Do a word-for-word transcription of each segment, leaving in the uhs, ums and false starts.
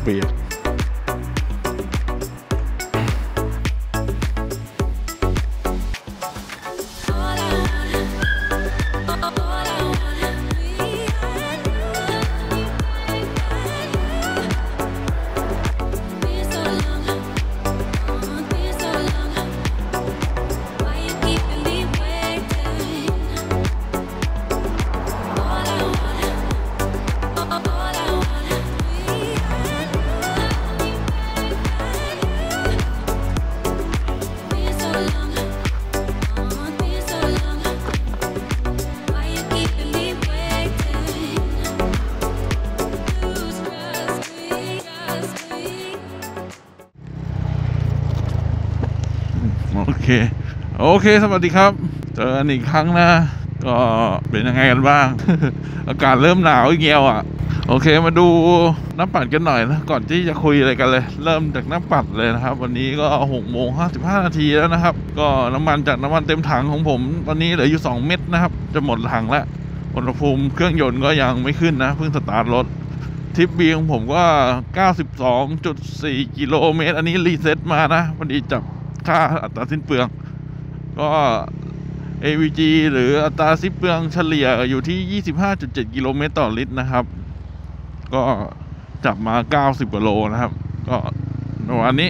เบรกโอเคโอเคสวัสดีครับเจอกันอีกครั้งนะก็เป็นยังไงกันบ้าง อากาศเริ่มหนาวอีกแล้วอ่ะโอเคมาดูน้ำปั่นกันหน่อยนะก่อนที่จะคุยอะไรกันเลยเริ่มจากน้ำปั่นเลยนะครับวันนี้ก็หกโมงห้าสิบห้านาทีแล้วนะครับก็น้ำมันจากน้ำมันเต็มถังของผมตอนนี้เหลืออยู่สองเม็ดนะครับจะหมดถังแล้วอุณหภูมิเครื่องยนต์ก็ยังไม่ขึ้นนะเพิ่งสตาร์ทรถทริปบีของผมก็ เก้าสิบสองจุดสี่ กิโลเมตรอันนี้รีเซ็ตมานะพอดีจับค่าอัตราสิ้นเปลืองก็ เอ วี จี หรืออัตราสิ้นเปลืองเฉลี่ยอยู่ที่ ยี่สิบห้าจุดเจ็ด กิโลเมตรต่อลิตรนะครับก็จับมาเก้าสิบกว่าโลนะครับก็วันนี้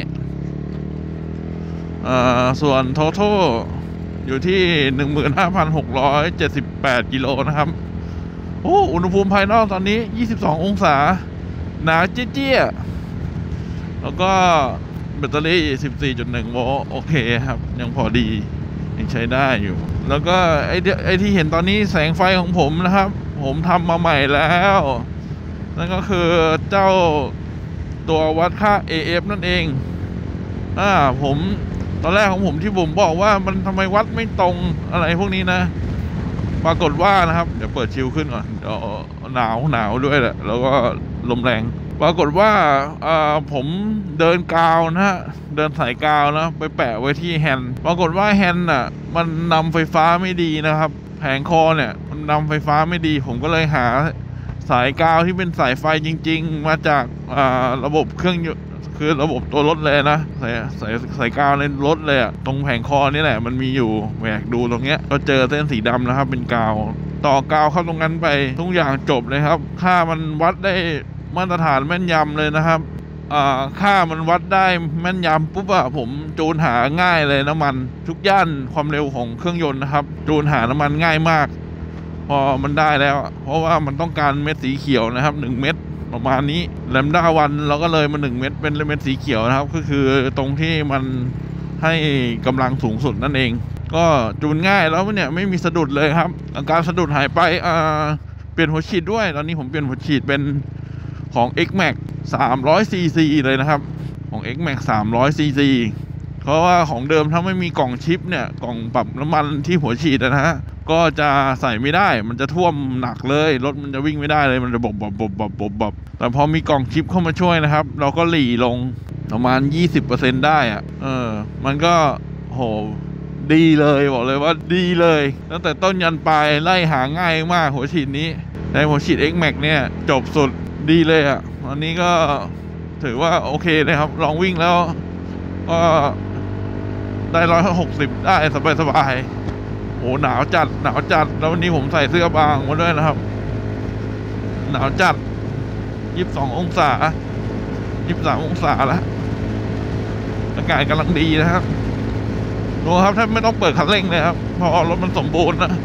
ส่วน total อยู่ที่ หนึ่งหมื่นห้าพันหกร้อยเจ็ดสิบแปด กิโลนะครับโอ้อุณหภูมิภายนอกตอนนี้ยี่สิบสององศาหนาวเจี๊ยๆแล้วก็แบตเตอรี่ สิบสี่จุดหนึ่ง โวลต์โอเคครับยังพอดียังใช้ได้อยู่แล้วก็ไอ้ไอ้ที่เห็นตอนนี้แสงไฟของผมนะครับผมทำมาใหม่แล้วนั่นก็คือเจ้าตัววัดค่า เอ เอฟ นั่นเองอ่าผมตอนแรกของผมที่ผมบอกว่ามันทำไมวัดไม่ตรงอะไรพวกนี้นะปรากฏว่านะครับเดี๋ยวเปิดชิลขึ้นก่อนเดี๋ยวหนาวหนาวด้วยแหละแล้วก็ลมแรงปรากฏว่าผมเดินกาวนะฮะเดินสายกาวนะไปแปะไว้ที่แฮนด์ปรากฏว่าแฮนด์น่ะมันนำไฟฟ้าไม่ดีนะครับแผงคอเนี่ยมันนำไฟฟ้าไม่ดีผมก็เลยหาสายกาวที่เป็นสายไฟจริงๆมาจากระบบเครื่องคือระบบตัวรถเลยนะสายสายสายกาวในรถเลยอะตรงแผงคอนี่แหละมันมีอยู่แหวกดูตรงเนี้ยก็เจอเส้นสีดำนะครับเป็นกาวต่อกาวเข้าตรงนั้นไปทุกอย่างจบเลยครับค่ามันวัดได้มาตรฐานแม่นยำเลยนะครับค่ามันวัดได้แม่นยำปุ๊บอะผมจูนหาง่ายเลยน้ำมันทุกย่านความเร็วของเครื่องยนต์นะครับจูนหาน้ำมันง่ายมากพอมันได้แล้วเพราะว่ามันต้องการเม็ดสีเขียวนะครับหนึ่งเม็ดประมาณนี้แลมด้าวันเราก็เลยมาหนึ่งเม็ดเป็นเม็ดสีเขียวนะครับก็คือตรงที่มันให้กำลังสูงสุดนั่นเองก็จูนง่ายแล้วเนี่ยไม่มีสะดุดเลยครับอาการสะดุดหายไปอ่าเปลี่ยนหัวฉีดด้วยตอนนี้ผมเปลี่ยนหัวฉีดเป็นของ เอ็กซ์ แม็กซ์ สามร้อย ซี ซี เลยนะครับของ เอ็กซ์ แม็กซ์ สามร้อย ซี ซี เพราะว่าของเดิมถ้าไม่มีกล่องชิปเนี่ยกล่องปรับน้ำมันที่หัวฉีดนะฮะก็จะใส่ไม่ได้มันจะท่วมหนักเลยรถมันจะวิ่งไม่ได้เลยมันจะบบบบบบบบบบแต่พอมีกล่องชิปเข้ามาช่วยนะครับเราก็หลีลงประมาณ ยี่สิบเปอร์เซ็นต์ ได้อะเออมันก็โหดีเลยบอกเลยว่าดีเลยตั้งแต่ต้นยันปลายไล่หาง่ายมากหัวฉีดนี้ในหัวฉีด เอ็กซ์ แม็กซ์ เนี่ยจบสุดดีเลยอ่ะอันนี้ก็ถือว่าโอเคนะครับลองวิ่งแล้วก็ได้ร้อยหกสิบได้สบายสบายโอ้หนาวจัดหนาวจัดแล้ววันนี้ผมใส่เสื้อบางมาด้วยนะครับหนาวจัดยี่สิบสององศายี่สิบสามองศาแล้วอากาศกำลังดีนะครับดูครับถ้าไม่ต้องเปิดคันเร่งเลยครับเพราะรถมันสมบูรณ์นะ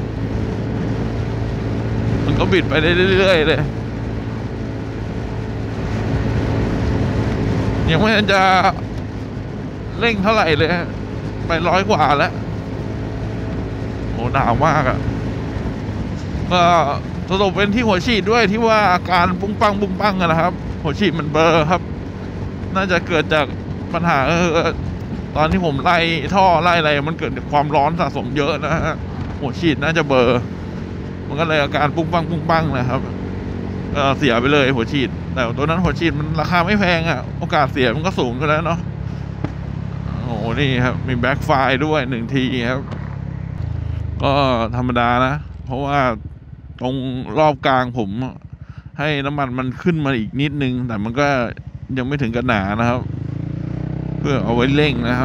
มันก็บิดไปเรื่อยๆเลยยังไม่จะเร่งเท่าไหร่เลยไปร้อยกว่าแล้วโอ้หนาวมากอ่ะก็สรุปเป็นที่หัวฉีดด้วยที่ว่าอาการปุ้งปังปุ้งปังนะครับหัวฉีดมันเบลอครับน่าจะเกิดจากปัญหาเออตอนที่ผมไล่ท่อไล่อะไรมันเกิดจากความร้อนสะสมเยอะนะฮะหัวฉีดน่าจะเบลอมันก็เลยอาการปุ้งปังปุ้งปังนะครับเออเสียไปเลยหัวฉีดแต่ตัวนั้นหัวฉีดมันราคาไม่แพงอ่ะโอกาสเสียมันก็สูงอยู่แล้วเนาะโอ้นี่ครับมีแบ็คไฟด้วยหนึ่งทีครับก็ธรรมดานะเพราะว่าตรงรอบกลางผมให้น้ำมันมันขึ้นมาอีกนิดนึงแต่มันก็ยังไม่ถึงกับหนานะครับเพื่อเอาไว้เร่งนะครับ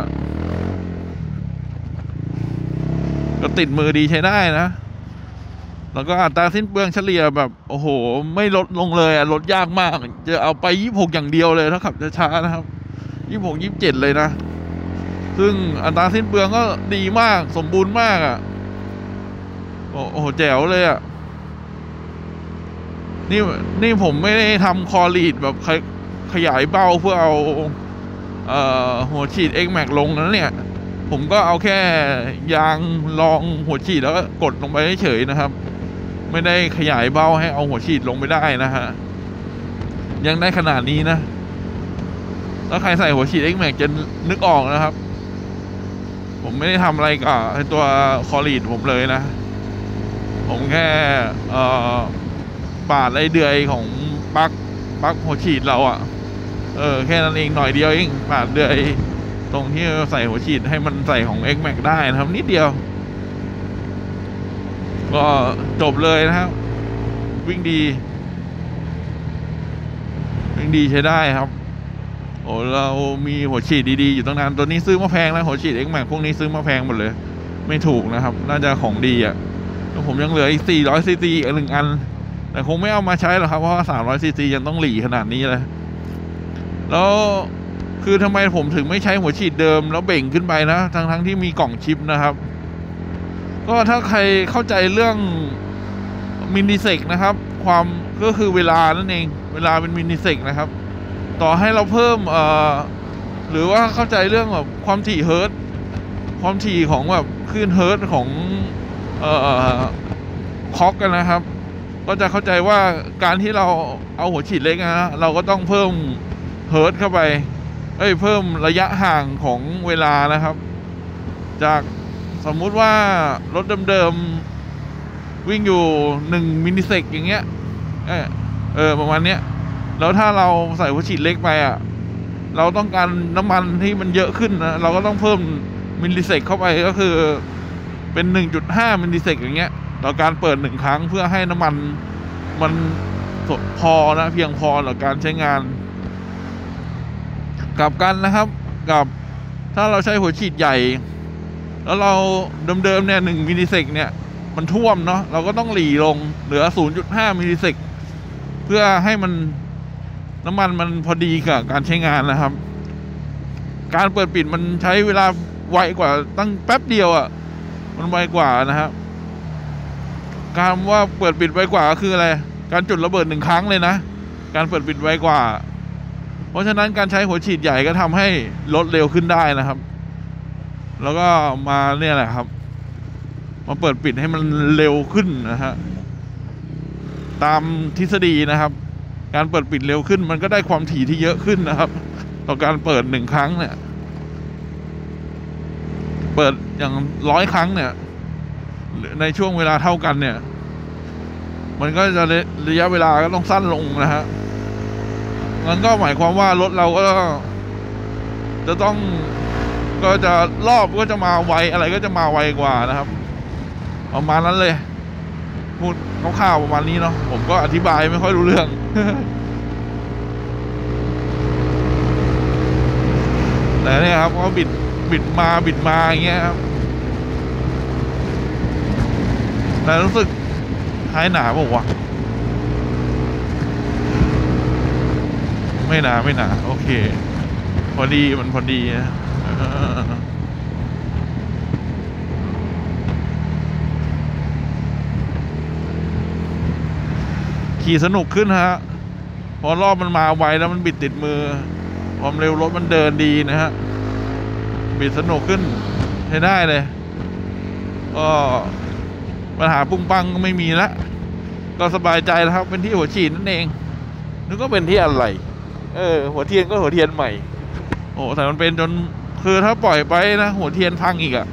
ก็ติดมือดีใช้ได้นะแล้วก็อัตราสิ้นเปลืองเฉลี่ยแบบโอ้โหไม่ลดลงเลยอะลดยากมากจะเอาไปยี่สิบหกอย่างเดียวเลยถ้าขับช้าๆนะครับยี่สิบหก ยี่สิบเจ็ดเลยนะซึ่งอัตราสิ้นเปลืองก็ดีมากสมบูรณ์มากอ่ะโอ้โหแจ๋วเลยอ่ะนี่นี่ผมไม่ได้ทำคอลีดแบบขยายเบ้าเพื่อเอาเอ่อหัวฉีด X Max ลงนั้นเนี่ยผมก็เอาแค่ยางรองหัวฉีดแล้วก็กดลงไปเฉยๆนะครับไม่ได้ขยายเบ้าให้เอาหัวฉีดลงไปได้นะฮะยังได้ขนาดนี้นะถ้าใครใส่หัวฉีด X Max จะนึกออกนะครับผมไม่ได้ทำอะไรกับตัวคอลีดผมเลยนะผมแค่เอ่อปาดไอเดือยของปลั๊กปลั๊กหัวฉีดเราอ่ะเออแค่นั้นเองหน่อยเดียวเองปาดเดือยตรงที่ใส่หัวฉีดให้มันใส่ของ X Max ได้นะครับนิดเดียวก็จบเลยนะครับวิ่งดีวิ่งดีใช้ได้ครับโอ้เรามีหัวฉีดดีๆอยู่ตั้งนานตัวนี้ซื้อมาแพงแล้วหัวฉีด X Max พวกนี้ซื้อมาแพงหมดเลยไม่ถูกนะครับน่าจะของดีอ่ะแล้วผมยังเหลืออีกสี่ร้อยซีซีอีกหนึ่งอันแต่คงไม่เอามาใช้หรอกครับเพราะว่าสามร้อยซีซียังต้องหลีขนาดนี้เลยแล้วคือทำไมผมถึงไม่ใช้หัวฉีดเดิมแล้วเบ่งขึ้นไปนะทั้งทั้งที่มีกล่องชิปนะครับก็ถ้าใครเข้าใจเรื่องมินิเซกนะครับความก็คือเวลานั่นเองเวลาเป็นมินิเซกนะครับต่อให้เราเพิ่มเอ่อหรือว่าเข้าใจเรื่องแบบความถี่เฮิร์ตความถี่ของแบบคลื่นเฮิร์ตของเอ่อคล็อกกันนะครับก็จะเข้าใจว่าการที่เราเอาหัวฉีดเล็กนะเราก็ต้องเพิ่มเฮิร์ตเข้าไปเอ้ยเพิ่มระยะห่างของเวลานะครับจากสมมุติว่ารถเดิมๆวิ่งอยู่หนึ่งมิลลิเซกอย่างเงี้ยเออเออประมาณเนี้ยแล้วถ้าเราใส่หัวฉีดเล็กไปอ่ะเราต้องการน้ำมันที่มันเยอะขึ้นนะเราก็ต้องเพิ่มมิลลิเซกเข้าไปก็คือเป็น หนึ่งจุดห้า มิลลิเซกอย่างเงี้ยต่อการเปิดหนึ่งครั้งเพื่อให้น้ำมันมันพอนะเพียงพอต่อการใช้งานกลับกันนะครับกับถ้าเราใช้หัวฉีดใหญ่แล้วเราเดิมๆเนี่ยหนึ่งมิลลิเซกเนี่ยมันท่วมเนาะเราก็ต้องหลีลงเหลือ ศูนย์จุดห้า มิลลิเซกเพื่อให้มันน้ำมันมันพอดีกับการใช้งานนะครับการเปิดปิดมันใช้เวลาไวกว่าตั้งแป๊บเดียวอ่ะมันไวกว่านะครับการว่าเปิดปิดไวกว่าก็คืออะไรการจุดระเบิดหนึ่งครั้งเลยนะการเปิดปิดไวกว่าเพราะฉะนั้นการใช้หัวฉีดใหญ่ก็ทำให้รถเร็วขึ้นได้นะครับแล้วก็มาเนี่ยแหละครับมาเปิดปิดให้มันเร็วขึ้นนะฮะตามทฤษฎีนะครับการเปิดปิดเร็วขึ้นมันก็ได้ความถี่ที่เยอะขึ้นนะครับต่อการเปิดหนึ่งครั้งเนี่ยเปิดอย่างร้อยครั้งเนี่ยในช่วงเวลาเท่ากันเนี่ยมันก็จะระยะเวลาก็ต้องสั้นลงนะฮะงั้นก็หมายความว่ารถเราก็จะต้องก็จะรอบก็จะมาไวอะไรก็จะมาไวกว่านะครับประมาณนั้นเลยพูดคร่าวๆประมาณนี้เนาะผมก็อธิบายไม่ค่อยรู้เรื่อง แต่เนี่ยครับก็บิดบิดมาบิดมาอย่างเงี้ยครับแต่รู้สึกท้ายหนาเปล่าวะไม่หนาไม่หนาโอเคพอดีมันพอดีนะขี่สนุกขึ้นฮะพอรอบมันมาไวแล้วมันบิดติดมือความเร็วรถมันเดินดีนะฮะบิดสนุกขึ้นใช้ได้เลยก็ปัญหาปุ้งปังก็ไม่มีละก็สบายใจแล้วครับเป็นที่หัวฉีดนั่นเองนึกก็เป็นที่อะไรเออหัวเทียนก็หัวเทียนใหม่โอ้แต่มันเป็นจนคือถ้าปล่อยไปนะหัวเทียนพังอีกอะ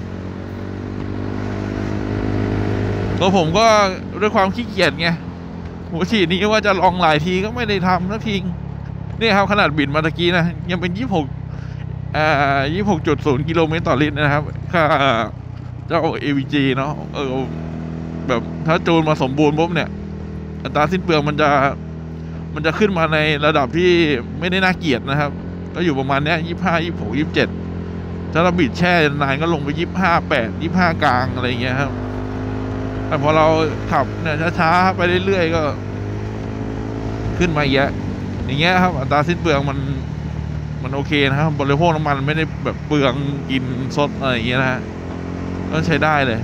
ตัวผมก็ด้วยความขี้เกียจไงหัวฉีดนี้ว่าจะลองหลายทีก็ไม่ได้ทำสักทีนี่ครับขนาดบิดมาตะกี้นะยังเป็นยี่สิบหกอ่ายี่สิบหกจุดศูนย์กิโลเมตรต่อลิตรนะครับค่าเจ้า เอ วี จี เนาะเออแบบถ้าจูนมาสมบูรณ์ปุ๊บเนี่ยอัตราสิ้นเปลืองมันจะมันจะขึ้นมาในระดับที่ไม่ได้น่าเกลียดนะครับก็อยู่ประมาณเนี้ยยี่สิบห้า ยี่สิบหก ยี่สิบเจ็ดถ้าเราบิดแช่นานก็ลงไปยี่สิบห้า แปด ยี่สิบห้ากลางอะไรอย่างเงี้ยครับแต่พอเราขับเนี่ยช้าๆไปเรื่อยๆก็ขึ้นมาเยอะอย่างเงี้ยครับอัตราสิ้นเปลืองมันมันโอเคนะครับบริโภคน้ำมันไม่ได้แบบเปลืองกินสดอะไรอย่างเงี้ยนะฮะก็ใช้ได้เลย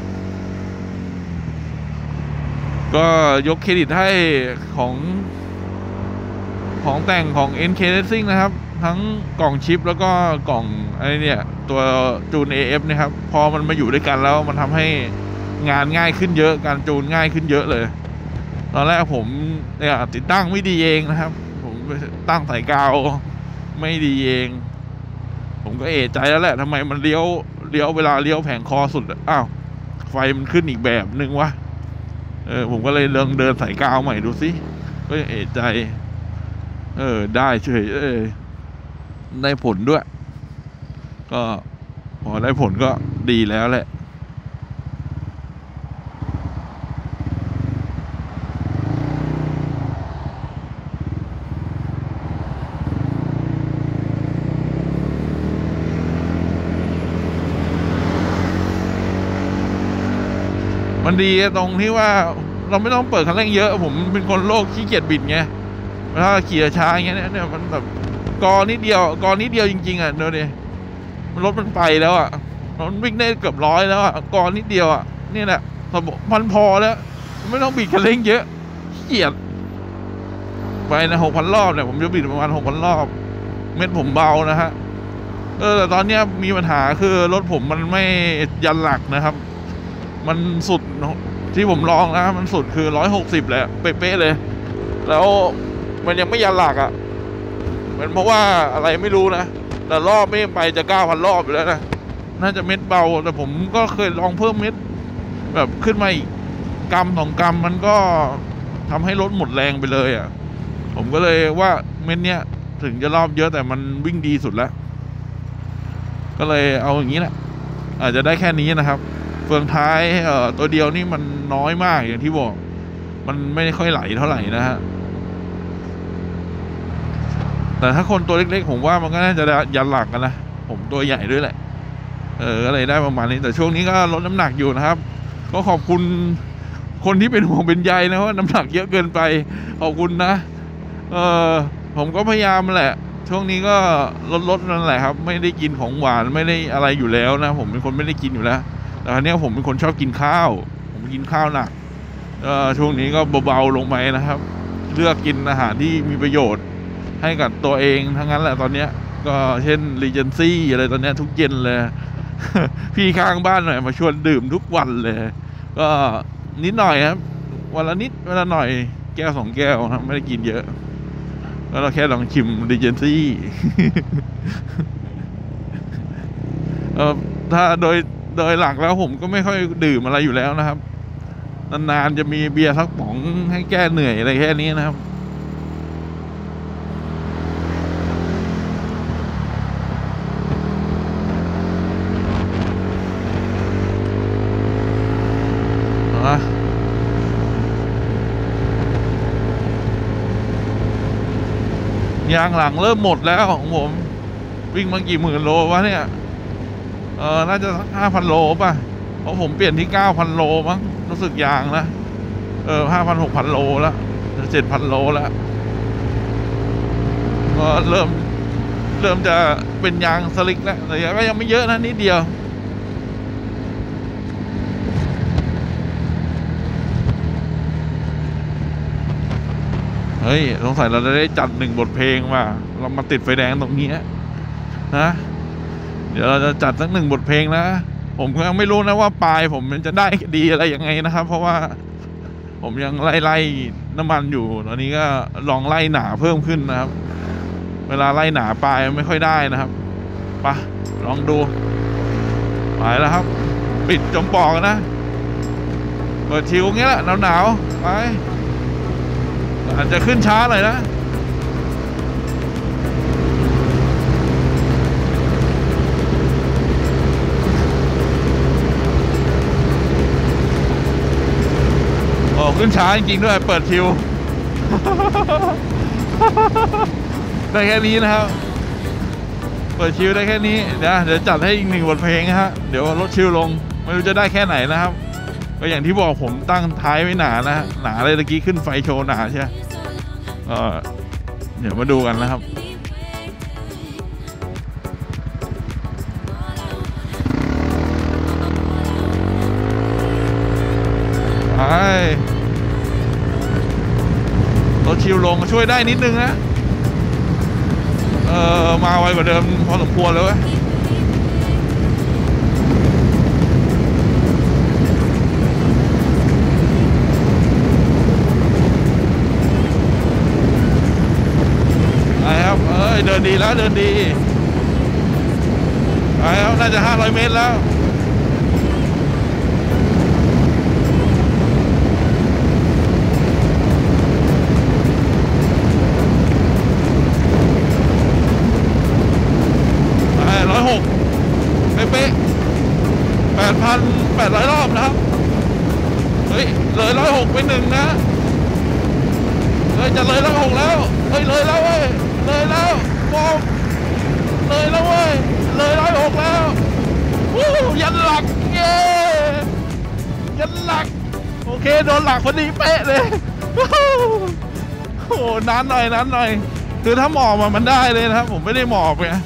ก็ยกเครดิตให้ของของแต่งของ เอ็น เค Racing นะครับทั้งกล่องชิปแล้วก็กล่องไอ้เนี่ยตัวจูน เอ เอฟ นะครับพอมันมาอยู่ด้วยกันแล้วมันทำให้งานง่ายขึ้นเยอะการจูนง่ายขึ้นเยอะเลยตอนแรกผมเนี่ยติดตั้งไม่ดีเองนะครับผมตั้งสายกาวไม่ดีเองผมก็เอะใจแล้วแหละทำไมมันเลี้ยวเลี้ยวเวลาเลี้ยวแผงคอสุดอ้าวไฟมันขึ้นอีกแบบนึงวะเออผมก็เลยเดินเดินสายกาวใหม่ดูสิก็เอะใจเออได้เฉยเออได้ผลด้วยก็พอได้ผลก็ดีแล้วแหละมันดีตรงที่ว่าเราไม่ต้องเปิดคันเร่งเยอะผมเป็นคนโลกขี้เกียจบิดไงถ้าขี่ช้าอย่างเงี้ยเนี่ยมันแบบกอนิดเดียวกอนิดเดียวจริงๆอ่ะเดี๋ยวดิรถมันไปแล้วอ่ะมันวิ่งได้เกือบร้อยแล้วอ่ะกอนิดเดียวอ่ะนี่แหละมันพอแล้วไม่ต้องบิดคันเร่งเยอะขี้เกียจไปนะหกพันรอบเนี่ยผมจะบิดประมาณหกพันรอบเม็ดผมเบานะฮะเออแต่ตอนเนี้ยมีปัญหาคือรถผมมันไม่ยันหลักนะครับมันสุดที่ผมลองนะมันสุดคือร้อยหกสิบแหละเป๊ะๆเลยแล้วมันยังไม่ยันหลักอ่ะเป็นเพราะว่าอะไรไม่รู้นะแต่รอบไม่ไปจะเก้าพันรอบอยู่แล้วนะน่าจะเม็ดเบาแต่ผมก็เคยลองเพิ่มเม็ดแบบขึ้นมาอีกกรัมสองกรัมมันก็ทำให้รถหมดแรงไปเลยอ่ะผมก็เลยว่าเม็ดเนี้ยถึงจะรอบเยอะแต่มันวิ่งดีสุดแล้วก็เลยเอาอย่างนี้แหละอาจจะได้แค่นี้นะครับเฟืองท้ายเอ่อตัวเดียวนี่มันน้อยมากอย่างที่บอกมันไม่ค่อยไหลเท่าไหร่นะฮะแต่ถ้าคนตัวเล็กๆผมว่ามันก็น่าจะยันหลักกันนะผมตัวใหญ่ด้วยแหละเอออะไรได้ประมาณนี้แต่ช่วงนี้ก็ลดน้ำหนักอยู่นะครับก็ขอบคุณคนที่เป็นห่วงเป็นใยนะว่าน้ำหนักเยอะเกินไปขอบคุณนะเออผมก็พยายามแหละช่วงนี้ก็ลดลดนั่นแหละครับไม่ได้กินของหวานไม่ได้อะไรอยู่แล้วนะผมเป็นคนไม่ได้กินอยู่แล้วแต่ครั้งนี้ผมเป็นคนชอบกินข้าวผมกินข้าวหนักเออช่วงนี้ก็เบาๆลงไปนะครับเลือกกินอาหารที่มีประโยชน์ให้กับตัวเองทั้งนั้นแหละตอนเนี้ยก็เช่นรีเจนซี่อะไรตอนเนี้ยทุกเย็นเลย พี่ข้างบ้านหน่อยมาชวนดื่มทุกวันเลยก็นิดหน่อยครับวันละนิดวันละหน่อยแก้วสองแก้วนะไม่ได้กินเยอะแล้วเราแค่ลองชิมรีเจนซี่ เออถ้าโดยโดยหลักแล้วผมก็ไม่ค่อยดื่มอะไรอยู่แล้วนะครับนานๆจะมีเบียร์สักป๋องให้แก้เหนื่อยอะไรแค่นี้นะครับยางหลังเริ่มหมดแล้วของผมวิ่งมากี่หมื่นโลวะเนี่ยเออน่าจะสักห้าพันโลป่ะเพราะผมเปลี่ยนที่เก้าพันโลมั้งรู้สึกยางนะเออห้าพันหกพันโลแล้วเจ็ดพันโลแล้วก็เริ่มเริ่มจะเป็นยางสลิกแล้วแต่ก็ยังไม่เยอะนะนิดเดียวเฮ้ยสงสัยเราจะได้จัดหนึ่งบทเพลงว่าเรามาติดไฟแดงตรงนี้นะเดี๋ยวเราจะจัดสักหนึ่งบทเพลงนะผมก็ยังไม่รู้นะว่าปลายผมมันจะได้ดีอะไรยังไงนะครับเพราะว่าผมยังไล่ไล่น้ำมันอยู่ตอนนี้ก็ลองไล่หนาเพิ่มขึ้นนะครับเวลาไล่หนาปลายไม่ค่อยได้นะครับไปลองดูไปแล้วครับปิดจมปอกนะเปิดทิวเงี้ยแหละหนาวๆไปอาจจะขึ้นช้าหน่อยนะโอ้ขึ้นช้าจริงๆด้วยเปิดทิวได้แค่นี้นะครับเปิดชิลได้แค่นี้เดี๋ยวเดี๋ยวจัดให้อีกหนึ่งบทเพลงนะฮะเดี๋ยวลดชิลลงไม่รู้จะได้แค่ไหนนะครับก็อย่างที่บอกผมตั้งท้ายไว้หนานะฮะหนาเลยตะกี้ขึ้นไฟโชว์หนาใช่ไหมเออเดี๋ยวมาดูกันนะครับไปรถชิลลงช่วยได้นิดนึงนะเออมาไวกว่าเดิมพอสมควรเลยเว้ยไปครับเอ้ยเดินดีแล้วเดินดีไปครับน่าจะห้าร้อยเมตรแล้วร้อยหกเป๊ะแปดพันแปดร้อยรอบนะครับเฮ้ยเลยร้อยหกไปหนึ่งนะเฮ้ยจะเลยร้อยหกแล้วเฮ้ยเลยแล้วเว้ยเลยแล้วมองเลยแล้วเว้ยเลยร้อยหกแล้ววู้ยันหลักเย้ยันหลักโอเคโดนหลักพอดีเป๊ะเลยโอ้นานหน่อยนานหน่อยคือถ้าหมอบมันได้เลยนะครับผมไม่ได้หมอบไง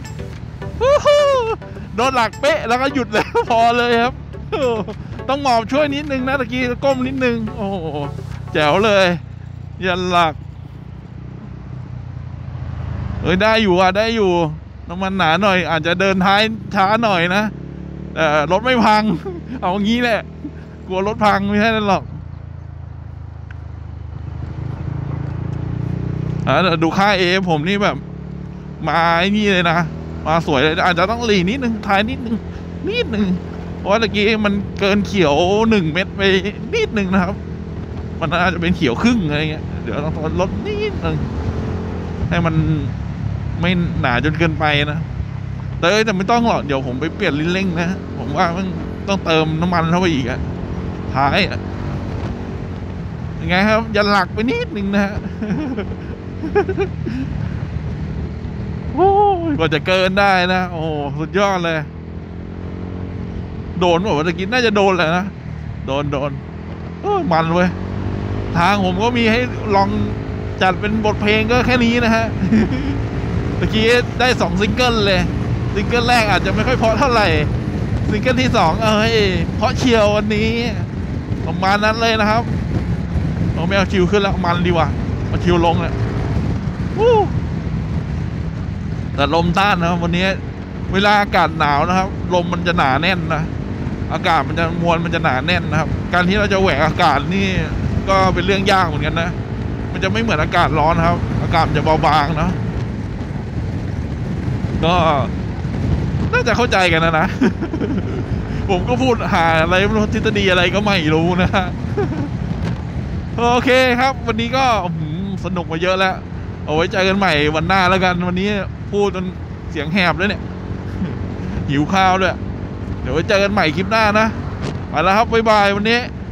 โดนหลักเป๊ะแล้วก็หยุดเลยพอเลยครับต้องหมอบช่วยนิดนึงนะตะกี้ก้มนิดนึงโอ้แจ๋วเลยยันหลักเอ้ยได้อยู่อ่ะได้อยู่น้ำมันหนาหน่อยอาจจะเดินท้ายช้าหน่อยนะแต่รถไม่พังเอางี้แหละกลัวรถพังไม่ใช่นั่นหรอกอ่ะดูค่าเอผมนี่แบบมาไอ้นี่เลยนะมาสวยเลยอาจจะต้องหลีนิดนึงท้ายนิดนึงนิดนึงเพราะว่าตะกี้มันเกินเขียวหนึ่งเม็ดไปนิดนึงนะครับมันอาจจะเป็นเขียวครึ่งอะไรเงี้ยเดี๋ยวต้องลดนิดนึงให้มันไม่หนาจนเกินไปนะแต่แต่ไม่ต้องหรอกเดี๋ยวผมไปเปลี่ยนลิ้นเร่งนะผมว่ามันต้องเติมน้ำมันเข้าไปอีกอะท้ายอะยังไงครับอย่าหลักไปนิดนึงนะฮะโอ้ยกว่าจะเกินได้นะโอ้สุดยอดเลยโดนบอกว่าตะกี้น่าจะโดนแหละนะโดนโดนโอ้มันเว้ยทางผมก็มีให้ลองจัดเป็นบทเพลงก็แค่นี้นะฮะตะกี้ได้สองซิงเกิลเลยซิงเกิลแรกอาจจะไม่ค่อยเพราะเท่าไหร่ซิงเกิลที่สองเอ้ยเพราะเชียววันนี้ประมาณนั้นเลยนะครับเราไม่เอาชิวขึ้นแล้วมันดีกว่ามาชิวลงเนี่ยแต่ลมต้านนะครับวันนี้เวลาอากาศหนาวนะครับลมมันจะหนาแน่นนะอากาศมันจะมวลมันจะหนาแน่นนะครับการที่เราจะแหวกอากาศนี่ก็เป็นเรื่องยากเหมือนกันนะมันจะไม่เหมือนอากาศร้อนครับอากาศมันจะเบาบางนะก็น่าจะเข้าใจกันนะนะ ผมก็พูดหาอะไรไม่รู้ทฤษฎีอะไรก็ไม่รู้นะฮะโอเคครับวันนี้ก็สนุกมาเยอะแล้วเอาไว้เจอกันใหม่วันหน้าแล้วกันวันนี้พูดจนเสียงแหบเลยเนี่ยหิวข้าวด้วยเดี๋ยวไว้เจอกันใหม่คลิปหน้านะไปแล้วครับบ๊ายบายวันนี้